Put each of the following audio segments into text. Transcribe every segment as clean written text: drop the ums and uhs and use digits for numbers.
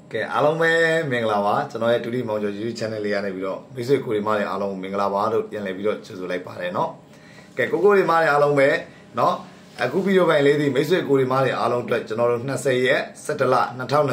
ကဲအားလုံးပဲမင်္ဂလာပါကျွန်တော်ရဲ့တူတီမောင်ကျော် YouTube channel လေးရနေပြီးတော့မိတ်ဆွေကိုရီမားတွေအားလုံးမင်္ဂလာပါလို့ပြန်လည်ပြီးတော့ကြိုဆိုလိုက်ပါတယ်เนาะကဲကိုရီမားတွေအားလုံးပဲเนาะအခုဗီဒီယိုပိုင်းလေးဒီမိတ်ဆွေကိုရီမားတွေအားလုံးအတွက်ကျွန်တော်တို့20ရက်17လ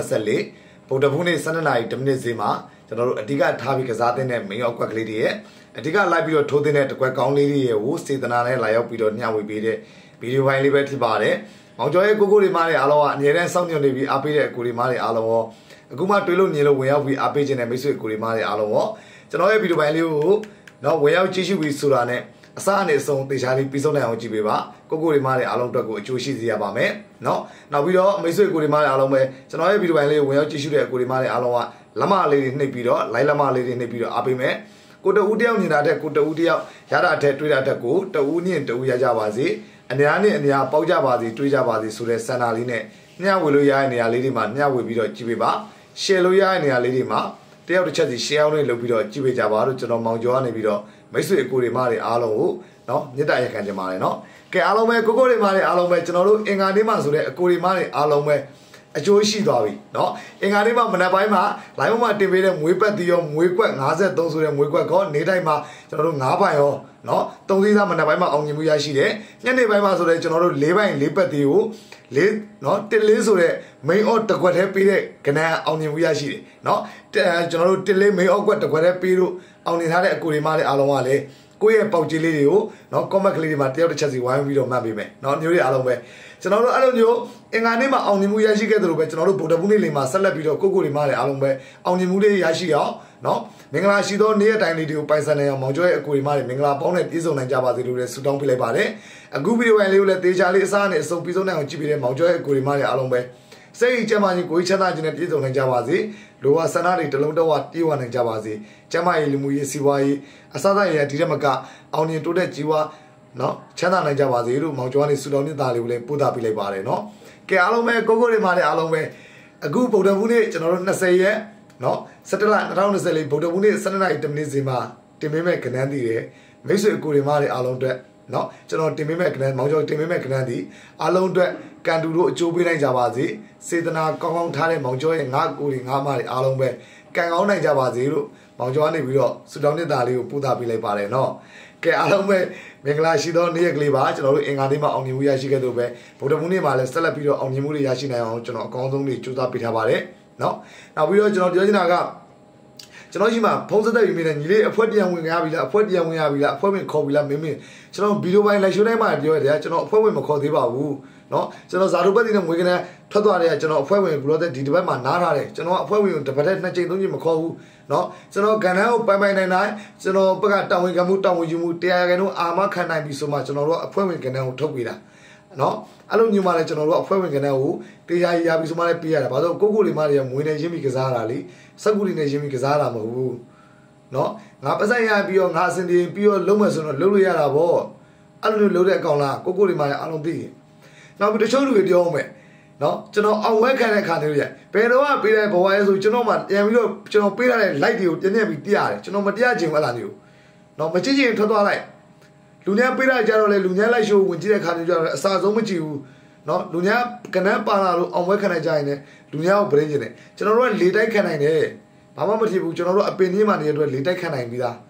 2024ဗုဒ္ဓဘုနေ့12နာရီ10မိနစ်စီမှာကျွန်တော်တို့အဓိကထားပြီးကစားတဲ့မင်းအောက်ကကလေးတွေရဲ့အဓိကလိုက်ပြီးတော့ထိုးတဲ့တကွက်ကောင်းလေးတွေရဲ့ဝစေတနာနဲ့လာရောက်ပြီးတော့ညှဝေပေးတဲ့ဗီဒီယိုပိုင်းလေးပဲဖြစ်ပါတယ်မောင်ကျော်ရဲ့ကိုရီမားတွေအားလုံးကအမြဲတမ်းစောင့်ညွှန်နေပြီးအားပေးတဲ့ကိုရီမားတွေအားလုံးရောအခုမှတွေးလို့မြင်လို့ဝင်ရောက်ပြီးအားပေးခြင်းနဲ့မိတ်ဆွေကိုရီမားတွေအားလုံးရောကျွန်တော်ရဲ့ဗီဒီယိုပိုင်းလေးကိုတော့ဝင်ရောက်ကြည့်ရှုပြီးဆိုတာနဲ့အစားအနေဆုံးတေချာလေးပြီးဆုံးနိုင်အောင်ကြည့်ပေးပါကိုရီမားတွေအားလုံးအတွက်ကိုအကျိုးရှိစေရပါမယ်เนาะနောက်ပြီးတော့မိတ်ဆွေကိုရီမားတွေအားလုံးပဲကျွန်တော်ရဲ့ဗီဒီယိုပိုင်းလေးကိုဝင်ရောက်ကြည့်ရှုတဲ့ကိုရီမားတွေအားလုံးကလက်မလေးတွေနှိပ်ပြီးတော့လိုင်းလက်မလေးတွေနှိပ်ပြီးတော့အားပေးမယ်ကိုတဦးတယောက်ညင်တာတဲ့ကိုတဦးတယောက်ရတာတဲ့တွေးတာတဲ့ကိုတဦးညင်တဦးရကြပါစေအများနဲ့အများပေါက်ကြပါစေတွေးကြပါစေဆိုတဲ့စံနာလေးနဲ့မျှဝေလို့ရတဲ့နေရာလေးတွေမှာမျှဝေပြီးတော့ကြည့်ပေးပါ share လို့ရတဲ့နေရာလေးတွေမှာတယောက်တစ်ချက်စီ share အောင်လုပ်ပြီးတော့ကြည့်ပေးကြပါလို့ကျွန်တော်မောင်ကျော်ကနေပြီးတော့မိတ်ဆွေအကိုတွေမတွေအားလုံးကိုเนาะမေတ္တာရက်ခံကြပါတယ်เนาะကဲအားလုံးပဲကိုတွေမတွေအားလုံးပဲကျွန်တော်တို့အင်္ဂါနေ့မှာဆိုတဲ့အကိုတွေမတွေအားလုံးပဲအကျိုးရှိသွားပြီเนาะအင်္ဂါနေ့မှာမနက်ပိုင်းမှာ live မှာတင်ပေးတဲ့မွေးပတ်တီရောမွေးကွက်53ဆိုတဲ့မွေးကွက်ကောနေတိုင်းမှာကျွန်တော်တို့9ပိုင်ရောเนาะ3သီးသားမနက်ပိုင်းမှာအောင်မြင်မှုရရှိတယ်ညနေပိုင်းမှာဆိုတဲ့ကျွန်တော်တို့4ပိုင်4ပတ်တီကိုเนาะ1-4ဆိုတဲ့ main odd တကွက်ထဲပေးတဲ့ကဏ္ဍအောင်မြင်မှုရရှိတယ်เนาะကျွန်တော်တို့1-4 main odd ကွက်တကွက်ထဲပေးလို့အောင်မြင်ထားတဲ့အကိုတွေမတွေအားလုံးကလည်းကိုယ့်ရဲ့ပေါက်ကြီးလေးတွေကိုเนาะ comment ကလေးတွေမှာတယောက်တစ်ချက်စီဝိုင်းပြီးတော့မှတ်ပေးမယ်เนาะမျိုးတွေအားလုံးပဲကျွန်တော်တို့အဲ့လိုမျိုးအင်္ဂါနေ့မှာအောင်မြင်မှုရရှိခဲ့သလိုပဲကျွန်တော်တို့ဗုဒ္ဓဘုနေ့လေးမှာဆက်လက်ပြီးတော့ကိုတွေမတွေအားလုံးပဲအောင်မြင်မှုလေးရရှိအောင်เนาะမင်္ဂလာရှိသောနေ့ရက်တိုင်းလေးတွေကိုပိုင်ဆိုင်နိုင်အောင်မောင်ကျော်ရဲ့အကိုတွေမတွေမင်္ဂလာပေါင်းနဲ့ပြည့်စုံနိုင်ကြပါစေလို့လည်းဆုတောင်းပေးလိုက်ပါတယ်အခုဗီဒီယိုပိုင်းလေးကိုလည်းတေချာလေးအစားနဲ့အစုံပြည့်စုံနိုင်အောင်ကြည့်ပေးတဲ့မောင်ကျော်ရဲ့အကိုတွေမတွေအားလုံးပဲစိတ်ကြမ်းမာခြင်းကိုယ်ချမ်းသာခြင်းနဲ့ပြည့်စုံနိုင်ကြပါစေလိုဝဆန္ဒတွေတလုံးတော့ပြည့်ဝနိုင်ကြပါစေကျမ်းမာရေးလူမှုရေးစီးပွားရေးအစအရာဒီတက်မကအောင်မြင်တိုးတက်ကြီးဝါเนาะချမ်းသာနိုင်ကြပါစေလို့မောင်ကျော်ကနေဆုတောင်းမြတ်တာလေးကိုလည်းပို့တာပေးလိုက်ပါတယ်เนาะကဲအားလုံးပဲကိုတွေမာတွေအားလုံးပဲအခုဗုဒ္ဓဘုနေ့ကျွန်တော်တို့20ရက်เนาะ17လ2024ဗုဒ္ဓဘုနေ့12နာရီ10မိနစ်စီမှာတင်ပေးမဲ့ကဏ္ဍတည်တယ်မိတ်ဆွေကိုတွေမာတွေအားလုံးအတွက်เนาะကျွန်တော်တင်ပေးမဲ့ကဏ္ဍမောင်ကျော်တင်ပေးမဲ့ကဏ္ဍတည်အားလုံးအတွက်ကန်တူတို့အကျိုးပေးနိုင်ကြပါစေစေတနာကောင်းကောင်းထားတဲ့မောင်ကျော်ရဲ့ငါကိုတွေငါမတွေအားလုံးပဲကန်ကောင်းနိုင်ကြပါစေလို့မောင်ကျော်ကနေပြီးတော့ဆုတောင်းမြတ်တာလေးကိုပို့တာပေးလိုက်ပါတယ်เนาะကဲအားလုံးပဲမင်္ဂလာရှိသောနေ့ရက်ကလေးပါကျွန်တော်တို့အင်္ဂါနေ့မှာအောင်မြင်မှုရရှိခဲ့လို့ပဲဗုဒ္ဓဘုနေ့မှာလည်းဆက်လက်ပြီးတော့အောင်မြင်မှုတွေရရှိနိုင်အောင်ကျွန်တော်အကောင်းဆုံးတွေကြိုးစားပေးထားပါတယ်เนาะနောက်ပြီးတော့ကျွန်တော်ပြောချင်တာကကျွန်တော်ရှိမှဖုံးစက်တဲ့ယူနေတဲ့ညီလေးအဖွဲပြန်ဝင်ရပြီလားအဖွဲပြန်ဝင်ရပြီလားအဖွဲဝင်ခေါ်ပြီလားမင်းကျွန်တော်ဗီဒီယိုပိုင်းလိုက်ရှိုးတိုင်းမှာပြောရတယ်ကျွန်တော်အဖွဲဝင်မခေါ်သေးပါဘူးเนาะကျွန်တော်ဇာတုပတ်တိနဲ့ငွေကနေထွက်သွားတယ်ကျွန်တော်အဖွဲဝင်ဘလို့တဲ့ဒီတစ်ပတ်မှာနားထားတယ်ကျွန်တော်အဖွဲဝင်ကိုတစ်ပတ်နဲ့2ချိန်3ချိန်မခေါ်ဘူးเนาะကျွန်တော်ကဏ္ဍကိုပိုင်နိုင်ကျွန်တော်ဘက်ကတာဝန်ခံမှုတာဝန်ယူမှုတရားခံတို့အာမခံနိုင်ပြီဆိုမှကျွန်တော်တို့အဖွဲဝင်ကဏ္ဍကိုထုတ်ပေးတာเนาะအဲ့လိုညမှလည်းကျွန်တော်တို့အဖွဲဝင်ကဏ္ဍကိုတရားရပြီဆိုမှလည်းပေးရတာဘာလို့ကိုလေးမတွေကငွေနဲ့ရင်းပြီးကစားတာလေစက်ကူတွေနဲ့ရင်းပြီးကစားတာမဟုတ်ဘူးเนาะငါပတ်စံရပြီးတော့ငါအစင်တင်ပြီးတော့လုံးမယ်ဆိုတော့လုံးလို့ရတာဗောအဲ့လိုလုံးတဲ့အကောင်လားကိုလေးမတွေအားလုံးသိရင်နောက်ပြီးတချို့လူတွေပြောအောင်မယ်เนาะကျွန်တော်အောင်ဝဲခံတဲ့ခါတွေရဘယ်တော့ပေးတဲ့ဘဝရဲဆိုကျွန်တော်မှပြန်ပြီးတော့ကျွန်တော်ပေးရတဲ့ light တွေကိုပြန်ပြီးပြရတယ်ကျွန်တော်မတရားချင်ဘူးအဲ့လားမျိုးเนาะမကြည့်ချင်ထွက်သွားလိုက်လူများပေးရကြတော့လေလူများလိုက်ရှိုးဝင်ကြည့်တဲ့ခါတွေကြတော့အစာဆုံးမကြည့်ဘူးเนาะလူများကနန်းပါလာလို့အောင်ဝဲခံနိုင်ကြရင်လည်းလူများကိုပြင်းကျင်တယ်ကျွန်တော်တို့ကလေတိုက်ခံနိုင်တယ်ဘာမှမဖြစ်ဘူးကျွန်တော်တို့အပင်ကြီးမှနေတဲ့အတွက်လေတိုက်ခံနိုင်ပြီးသား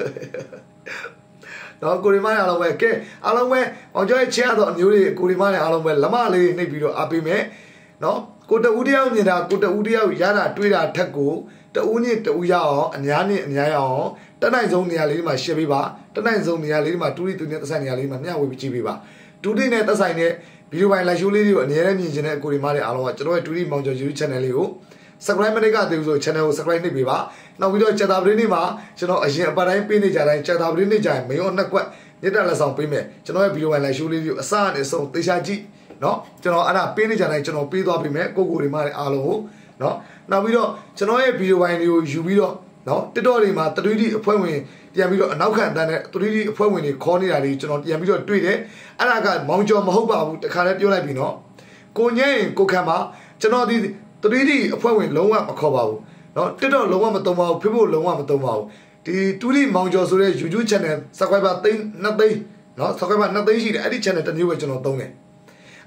တော့ကိုရီမားအားလုံးပဲကဲအားလုံးပဲအောင်ကျော်ရဲ့ချဲတော့အမျိုးတွေကိုရီမားနဲ့အားလုံးပဲလက်မလေးနှိပ်ပြီးတော့အားပေးမယ်နော်ကိုတဦးတယောက်မြင်တာကိုတဦးတယောက်ရတာတွေးတာထက်ကိုတဦးနဲ့တဦးရအောင်အများနဲ့အများရအောင်တနိုင်ဆုံးနေရာလေးတွေမှာရှင်းပေးပါတနိုင်ဆုံးနေရာလေးတွေမှာတူရီတူနဲ့သက်ဆိုင်နေရာလေးတွေမှာမျှဝေပြီးကြည့်ပေးပါတူရီနဲ့သက်ဆိုင်တဲ့ဗီဒီယိုပိုင်းလိုက်ရှိုးလေးတွေကိုအများနဲ့မြင်ချင်တဲ့ကိုရီမားတွေအားလုံးကကျွန်တော်ရဲ့တူရီမောင်ကျော် YouTube channel လေးကို subscribe မလုပ်ကြသေးဘူးဆို channel ကို subscribe နှိပ်ပေးပါနောက်ပြီးတော့ချက်တာပရင်းနေ့မှာကျွန်တော်အရင်အပတ်တိုင်းပေးနေကြတိုင်းချက်တာပရင်းနေ့ကြရင်မရောနှစ်ကွက်ညက်တက်လက်ဆောင်ပေးမယ်ကျွန်တော်ရဲ့ဗီဒီယိုပိုင်းလိုက်ရှိုးလေးတွေကိုအစနဲ့အဆုံးသေချာကြည့်เนาะကျွန်တော်အဲ့ဒါပေးနေကြတိုင်းကျွန်တော်ပေးသွားပေးမယ်ကိုတွေမှာအားလုံးကိုเนาะနောက်ပြီးတော့ကျွန်တော်ရဲ့ဗီဒီယိုပိုင်းတွေကိုယူပြီးတော့เนาะ TikTok တွေမှာ 3D အဖွဲ့ဝင်ပြန်ပြီးတော့အနောက်ခံအတန်းနဲ့ 3D အဖွဲ့ဝင်တွေခေါ်နေတာတွေကျွန်တော်ပြန်ပြီးတော့တွေ့တယ်အဲ့ဒါကမောင်ကျော်မဟုတ်ပါဘူးတခါတည်းပြောလိုက်ပြီเนาะကိုညရင်ကိုခံပါကျွန်တော်ဒီ 3D အဖွဲ့ဝင်လုံးဝမခေါ်ပါဘူးเนาะ TikTok လုံးဝမသုံးပါဘူး Facebook လုံးဝမသုံးပါဘူးဒီ 2D မောင်ကျော်ဆိုတဲ့ YouTube channel subscriber 2သိန်းเนาะ subscriber 2သိန်းရှိတယ်အဲ့ဒီ channel တစ်မျိုးပဲကျွန်တော်သုံးတယ်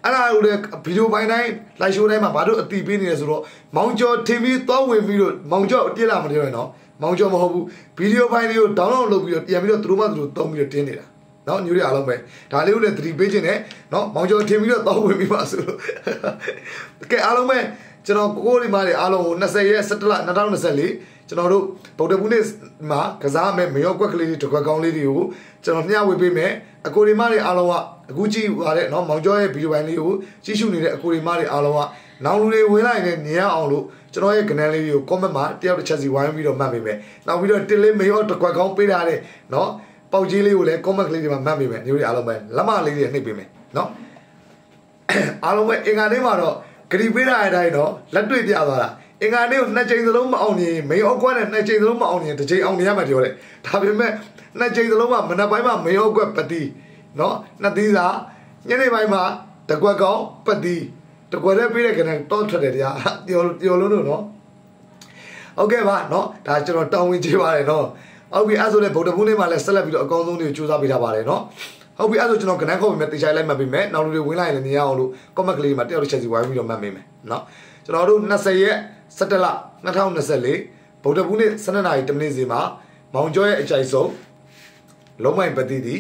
အဲ့ဒါကိုလည်းဗီဒီယိုပိုင်းတိုင်းလိုက်ရှိုးတိုင်းမှာဘာလို့အတိပေးနေလဲဆိုတော့မောင်ကျော်ထင်ပြီးသွားဝင်ပြီးတော့မောင်ကျော်အပြစ်လာမပြောရင်နော်မောင်ကျော်မဟုတ်ဘူးဗီဒီယိုပိုင်းလေးကို download လုပ်ပြီးတော့ပြန်ပြီးတော့သူတို့မှသူတို့သုံးပြီးတော့တင်းနေတာနော်ညိုတွေအားလုံးပဲဒါလေးကိုလည်းသတိပေးခြင်းနဲ့နော်မောင်ကျော်ထင်ပြီးတော့သွားဝင်ပြီးပါဆိုလို့ကဲအားလုံးပဲကျွန်တော်ကိုဒီမှာတွေအားလုံးကို20ရက်17လ2024ကျွန်တော်တို့ဗုဒ္ဓဘူးနေ့မှာကစားမယ်မရောကွက်ကလေးတွေတကွက်ကောင်းလေးတွေကိုကျွန်တော်မျှဝေပေးမယ်အကိုဒီမတွေအားလုံးကအခုကြည့်ပါတဲ့နော်မောင်ကျော်ရဲ့ဗီဒီယိုပိုင်းလေးကိုကြည့်ရှုနေတဲ့အကိုဒီမတွေအားလုံးကနောင်လူတွေဝင်လာရင်လည်းညံအောင်လို့ကျွန်တော်ရဲ့ကနန်းလေးတွေကို comment မှာတယောက်တစ်ချက်စီဝိုင်းပြီးတော့မှတ်ပေးမယ်နောက်ပြီးတော့တစ်လေးမရောတကွက်ကောင်းပေးထားတဲ့နော်ပေါက်ကြီးလေးကိုလည်း comment ကလေးတွေမှာမှတ်ပေးမယ်မျိုးတွေအားလုံးပဲလက်မလေးတွေနှိပ်ပေးမယ်နော်အားလုံးပဲအင်္ဂါနေ့မှာတော့ဂရီပေးထားတဲ့အတိုင်းတော့လက်တွေ့ပြသွားတာအင်္ဂါနေ့ကို2ချိန်သလုံးမအောင်ရင်မေအော့ကွက်နဲ့2ချိန်သလုံးမအောင်ရင်1ချိန်အောင်နေရမှာပြောတယ်ဒါပေမဲ့2ချိန်သလုံးမှာမနက်ပိုင်းမှာမေအော့ကွက်ပတိနော်2သီးစာညနေပိုင်းမှာတကွက်ကောင်းပတိတကွက်နဲ့ပေးတဲ့ကနေတော့ထွက်တယ်တရားပြောလို့နော်ဟုတ်ကဲ့ပါနော်ဒါကျွန်တော်တောင်းဝင်ကြည့်ပါတယ်နော်ဟုတ်ပြီအဲ့ဆိုလည်းဗုဒ္ဓဘုန်းနေ့မှာလည်းဆက်လက်ပြီးတော့အကောင်းဆုံးတွေကိုစူးစမ်းပေးထားပါတယ်နော်ဟုတ်ပြီအဲ့ဆိုကျွန်တော်ကနန်းခေါ်ပြီးမှတေချာလိုက်မှတ်ပေးမယ်နောက်လူတွေဝင်လာရင်လည်းမြင်ရအောင်လို့ comment ကလေးမှာတယောက်တစ်ချက်စီဝိုင်းပြီးတော့မှတ်ပေးမယ်နော်ကျွန်တော်တို့20ရက်17လ2024ဗုဒ္ဓဘုန်းနေ့12နာရီ10မိနစ်စီမှာမောင်ကျော်ရဲ့အကြိုက်ဆုံးလုံးမိုင်ပတိတီ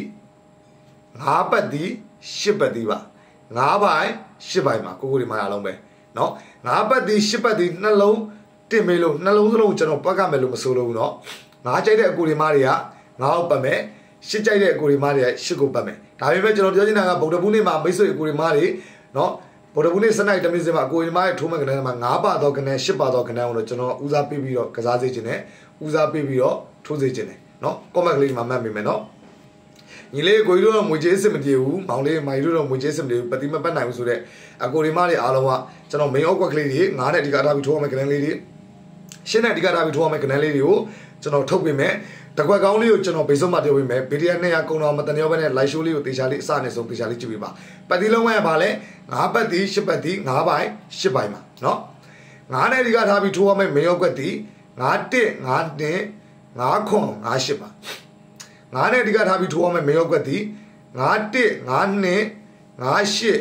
9ပတ်တီ10ပတ်တီပါ9ပိုင်း10ပိုင်းမှာကိုကိုဒီမှာအားလုံးပဲเนาะ9ပတ်တီ10ပတ်တီနှလုံးတင်မေးလို့နှလုံးစလုံးကျွန်တော်ပတ်ကမယ်လို့မဆိုလို့ဘူးเนาะ9ကြိုက်တဲ့အကိုဒီမားတွေက9ကိုပတ်မယ်10ကြိုက်တဲ့အကိုဒီမားတွေက10ကိုပတ်မယ်ဒါပေမဲ့ကျွန်တော်ပြောချင်တာကဗုဒ္ဓဘုန်းနေ့မှာမိတ်ဆွေအကိုဒီမားတွေเนาะဗုဒ္ဓဘုန်းနေ့စနိုက်တမင်းစင်မှာအကိုဒီမားရဲ့ထိုးမဲ့ကဏ္ဍမှာ9ပါတော့ကဏ္ဍ10ပါတော့ကဏ္ဍကိုတော့ကျွန်တော်ဦးစားပေးပြီးတော့ကစားစေခြင်းနဲ့ဦးစားပေးပြီးတော့ထိုးစေခြင်းနဲ့เนาะ comment ကလေးမှာမှတ်မိမယ်เนาะညီလေးကိုကြီးတို့မွေကျေးစစ်မပြေဘူးမောင်လေးမိုင်တို့တော့မွေကျေးစစ်မပြေဘူးပတိမပတ်နိုင်ဘူးဆိုတော့အကိုဒီမားတွေအားလုံးကကျွန်တော် main outquest ကလေးတွေ9နဲ့အဓိကထားပြီးထိုးရမယ့်ကဏ္ဍလေးတွေရှင်းနဲ့အဓိကထားပြီးထိုးရမယ့်ကဏ္ဍလေးတွေကိုကျွန်တော်ထုတ်ပေးမယ်တကွက်ကောင်းလေးကိုကျွန်တော်ဘေးဆုံးမှာပြောပေးမယ်ဗီဒီယို200ကုံတော်မတန်ရောပဲနဲ့ live show လေးကိုတေချာလေးအစနဲ့ဆုံးတေချာလေးကြည့်ပေးပါပတ်တီလုံးဝရပါလဲ9ပတ်တီ10ပတ်တီ9ပိုင်း10ပိုင်းမှာเนาะ9နဲ့အဓိကထားပြီးထိုးရမယ့် main outquest တီ9 1 9 2 9ခွန်9 8ပါ9နဲ့အဓိကထားပြီးထိုးရမယ့် main outquest တီ9 1 9 2 9 8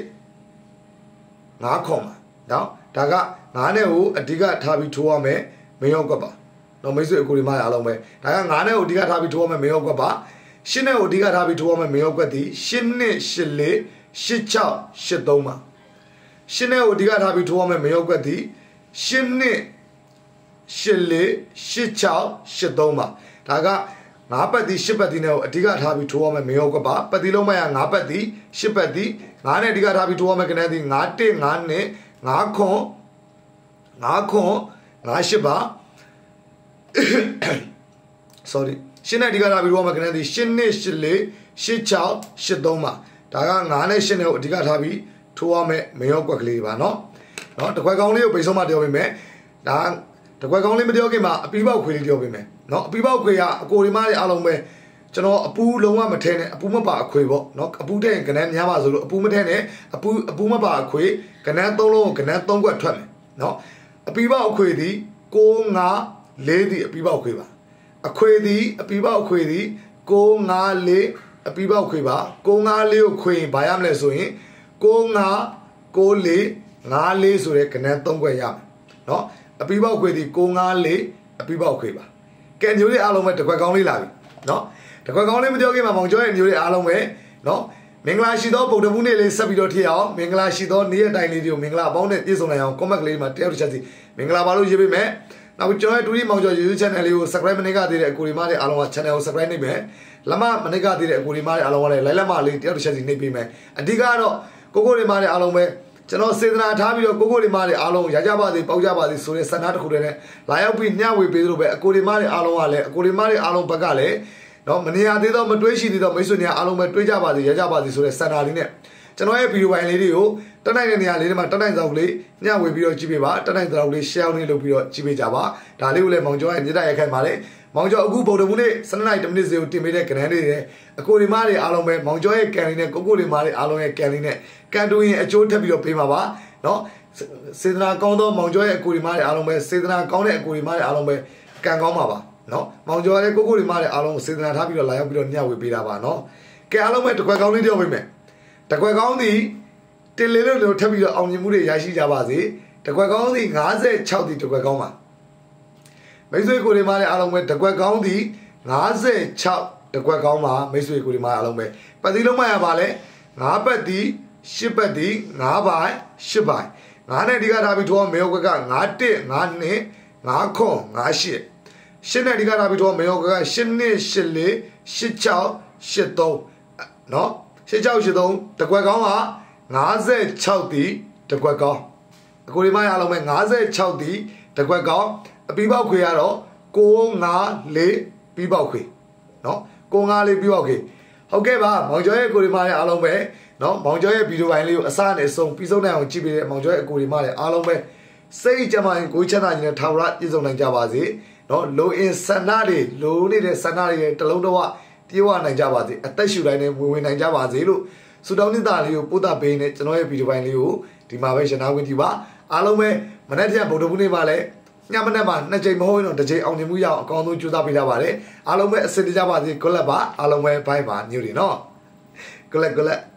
9ခွန်ပါเนาะဒါက9နဲ့ကိုအဓိကထားပြီးထိုးရမယ်မင်းရောက်ကွက်ပါတော့မိတ်ဆွေအကိုဒီမအားလုံးပဲဒါက9နဲ့ကိုအဓိကထားပြီးထိုးရမယ်မင်းရောက်ကွက်ပါ10နဲ့ကိုအဓိကထားပြီးထိုးရမယ်မင်းရောက်ကွက်ဒီ10နဲ့14 86 83ပါ10နဲ့ကိုအဓိကထားပြီးထိုးရမယ်မင်းရောက်ကွက်ဒီ10နဲ့14 86 83ပါဒါက9ပတ်တီ10ပတ်တီနဲ့ကိုအဓိကထားပြီးထိုးရမယ်မင်းရောက်ကွက်ပါပတ်တီလုံးမရ9ပတ်တီ10ပတ်တီ9နဲ့အဓိကထားပြီးထိုးရမယ်ကနေဒီ9 1 9နဲ့9ခွန်9ခွန်9 8ပါ sorry ရှင်းတဲ့ဒီကထားပြီးတော့မှကနေဒီရှင်းနဲ့ရှင်းလေးရှင်း6ရှင်း3ပါဒါက9နဲ့ရှင်းနဲ့ကိုအဓိကထားပြီးထိုးရမယ်မရောကွက်ကလေးပါเนาะတခွက်ကောင်းလေးကိုပိတ်ဆုံးမှပြောပေးမယ်ဒါတခွက်ကောင်းလေးမပြောခင်မှာအပီးပေါက်ခွေလေးပြောပေးမယ်เนาะအပီးပေါက်ခွေကအကိုဒီမားတွေအားလုံးပဲကျွန်တော်အပူလုံးဝမထဲနဲ့အပူမပါအခွေပေါ့เนาะအပူတဲ့ရင်ကနန်းများပါဆိုလို့အပူမထဲနဲ့အပူမပါအခွေကနန်း3လုံးကိုကနန်း3ခွက်ထွက်မယ်เนาะအပီးပေါက်အခွေဒီ6 5 4ဒီအပီးပေါက်ခွေပါအခွေဒီအပီးပေါက်အခွေဒီ6 5 4အပီးပေါက်ခွေပါ6 5 4ကိုခွေရင်ဘာရမလဲဆိုရင်6 5 6 4 5 4ဆိုတဲ့ကနန်း3ခွက်ရမယ်เนาะအပီးပေါက်ခွေဒီ6 5 4အပီးပေါက်ခွေပါကဲမျိုးတွေအားလုံးပဲတစ်ခွက်ကောင်းလေးလာပြီเนาะတစ်ခွက်ကောင်းလေးမပြောခင်မှာမောင်ကျော်ရဲ့မျိုးတွေအားလုံးပဲเนาะမင်္ဂလာရှိသောဗုဒ္ဓဘုန်းနေ့လေးဆက်ပြီးတော့ထည့်အောင်မင်္ဂလာရှိသောနေ့ရက်တိုင်းလေးတွေကိုမင်္ဂလာပေါင်းနဲ့ပြည့်စုံနိုင်အောင် comment ကလေးမှာတယောက်တစ်ချက်စီမင်္ဂလာပါလို့ရေးပေးမယ်နောက်ကျွန်တော်ရဲ့တူရီမောင်ကျော် YouTube channel လေးကို subscribe မနေကြသေးတဲ့အကိုဒီမတွေအားလုံးက channel ကို subscribe နှိပ်မယ်လက်မမနေကြသေးတဲ့အကိုဒီမတွေအားလုံးကလည်း like လက်မလေးတယောက်တစ်ချက်စီနှိပ်ပေးမယ်အဓိကတော့ကိုဒီမတွေအားလုံးပဲကျွန်တော်စေတနာထားပြီးတော့ကိုဒီမတွေအားလုံးရကြပါစေပေါက်ကြပါစေဆိုတဲ့စံနာတစ်ခုတည်းနဲ့လာရောက်ပြီးမျှဝေပေးသလိုပဲအကိုဒီမတွေအားလုံးကလည်းအကိုဒီမတွေအားလုံးဘက်ကလည်းနော်မနေရသေးတော့မတွေးရှိသေးတော့မိတ်ဆွေများအားလုံးပဲတွေးကြပါစေရကြပါစေဆိုတဲ့စံနာလေးနဲ့ကျွန်တော်ရဲ့ဗီဒီယိုပိုင်းလေးတွေကိုတက်နိုင်တဲ့နေရာလေးတွေမှာတက်နိုင်သောက်ကလေးညှဝေပြီးတော့ကြည့်ပေးပါတက်နိုင်သောက်ကလေး share လေးလုပ်ပြီးတော့ကြည့်ပေးကြပါဒါလေးကိုလည်းမောင်ကျော်ရဲ့မြေတရက်ခိုင်ပါလေမောင်ကျော်အခုဗုဒ္ဓဘုန်းနေ့12နာရီ10မိနစ်စီကိုတင်ပေးတဲ့ကဏ္ဍလေးတွေအကိုဒီမားတွေအားလုံးပဲမောင်ကျော်ရဲ့ကန်လေးနဲ့ကိုဒီမားတွေအားလုံးရဲ့ကန်လေးနဲ့ကန်တူရင်အကျိုးထပ်ပြီးတော့ပေးပါပါနော်စေတနာကောင်းသောမောင်ကျော်ရဲ့အကိုဒီမားတွေအားလုံးပဲစေတနာကောင်းတဲ့အကိုဒီမားတွေအားလုံးပဲကန်ကောင်းပါပါနော်မောင်ကျော်ရဲ့ကိုဒီမားတွေအားလုံးကိုစေတနာထားပြီးတော့လာရောက်ပြီးတော့ညှဝေပေးတာပါနော်ကဲအားလုံးပဲတခွက်ကောင်းလေးပြောပေးမယ်တခွက်ကောင်းသည်တင်လေလို့ထပ်ပြီးတော့အောင်မြင်မှုတွေရရှိကြပါစေတကွက်ကောင်းသည်56သည်တကွက်ကောင်းပါမိတ်ဆွေကိုဒီမှာလည်းအားလုံးပဲတကွက်ကောင်းသည်56တကွက်ကောင်းပါမိတ်ဆွေကိုဒီမှာအားလုံးပဲပတ်သီးလုံးမှရပါလဲ9ပတ်သည်10ပတ်သည်9ပိုင်း10ပိုင်း9နဲ့ဒီကထားပြီးတော့မေယောကွက်က9 1 9 2 9ခွန်9 8ရှင်းနဲ့ဒီကထားပြီးတော့မေယောကွက်က10 2 10 4 10 6 10 3เนาะ1683တကွက်ကောင်းက56တီတကွက်ကောင်းအခုဒီမှာရအောင်မဲ့56တီတကွက်ကောင်းအပီးပေါက်ခွေကတော့954ပြီးပေါက်ခွေเนาะ954ပြီးပေါက်ခွေဟုတ်ကဲ့ပါမောင်ကျော်ရဲ့ကိုဒီမှာလည်းအားလုံးပဲเนาะမောင်ကျော်ရဲ့ဗီဒီယိုပိုင်းလေးကိုအစနဲ့အဆုံးပြီးဆုံးနိုင်အောင်ကြည့်ပေးတဲ့မောင်ကျော်ရဲ့ကိုဒီမှာလည်းအားလုံးပဲစိတ်ကြမ်းမှန်ကိုချမ်းသာခြင်းနဲ့ထာဝရပြည့်စုံနိုင်ကြပါစေเนาะလိုအင်ဆန္ဒတွေလိုနေတဲ့ဆန္ဒတွေတလုံးတော့ပြေဝနိုင်ကြပါစေအသက်ရှူတိုင်းနဲ့ဝင်နိုင်ကြပါစေလို့ဆူတောင်းနေတာလေးကိုပို့တာပေးနေကျွန်တော်ရဲ့ဗီဒီယိုပိုင်းလေးကိုဒီမှာပဲရှင်းနာဝင်ကြည့်ပါအားလုံးပဲမနေ့ကဗုဒ္ဓဘုနေ့မှာလည်းညမနေ့မှာ2ချိန်မဟုတ်ရင်တော့1ချိန်အောင်မြင်မှုရအောင်အကောင်းဆုံးကြိုးစားပေးကြပါတယ်အားလုံးပဲအဆင်ပြေကြပါစေကိုလက်ပါအားလုံးပဲဘိုင်းပါညို့တယ်နော်ကိုလက်